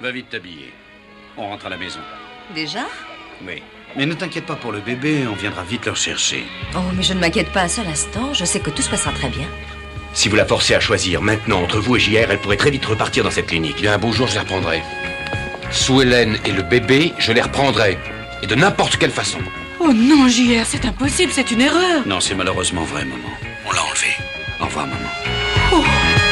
Va vite t'habiller. On rentre à la maison. Déjà? Oui. Mais ne t'inquiète pas pour le bébé, on viendra vite le rechercher. Oh, mais je ne m'inquiète pas un seul instant. Je sais que tout se passera très bien. Si vous la forcez à choisir maintenant entre vous et JR, elle pourrait très vite repartir dans cette clinique. Il y a un beau jour, je les reprendrai. Sous Hélène et le bébé, je les reprendrai. Et de n'importe quelle façon. Oh non, JR, c'est impossible, c'est une erreur. Non, c'est malheureusement vrai, maman. On l'a enlevé. Au revoir, maman. Oh.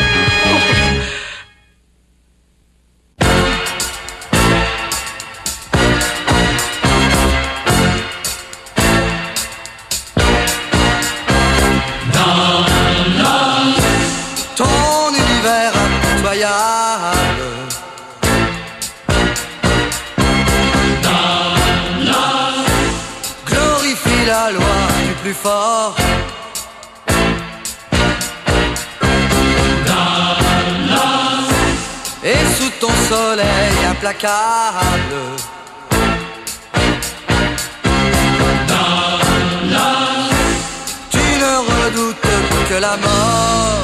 Ton univers impitoyable glorifie la loi du plus fort. Et sous ton soleil implacable tu ne redoutes que la mort.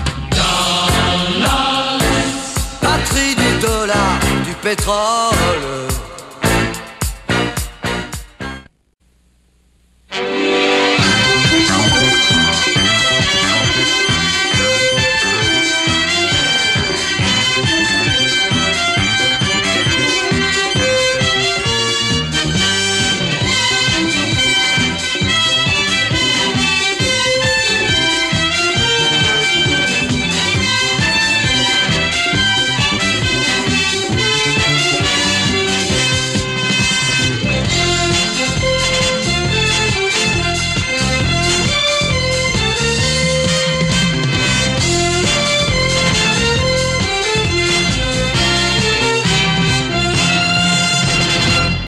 Patrie du dollar, du pétrole,